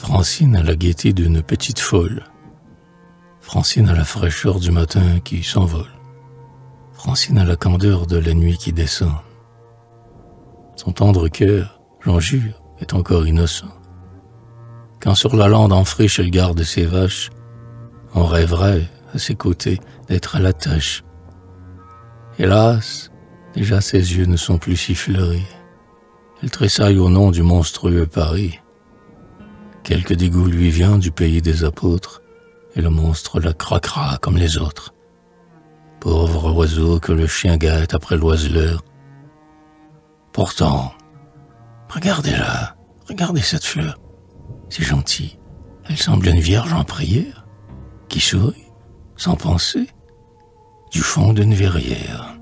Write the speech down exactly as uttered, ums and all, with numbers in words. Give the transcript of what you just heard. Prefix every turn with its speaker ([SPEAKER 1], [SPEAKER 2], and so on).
[SPEAKER 1] Francine a la gaieté d'une petite folle. Francine a la fraîcheur du matin qui s'envole. Francine a la candeur de la nuit qui descend. Son tendre cœur, j'en jure, est encore innocent. Quand sur la lande en friche elle garde ses vaches, on rêverait, à ses côtés, d'être à la tâche. Hélas, déjà ses yeux ne sont plus si fleuris. Elle tressaille au nom du monstrueux Paris. Quelque dégoût lui vient du pays des apôtres, et le monstre la croquera comme les autres. Pauvre oiseau que le chien guette après l'oiseleur. Pourtant, regardez-la, regardez cette fleur. C'est gentil, elle semble une vierge en prière, qui sourit, sans penser, du fond d'une verrière.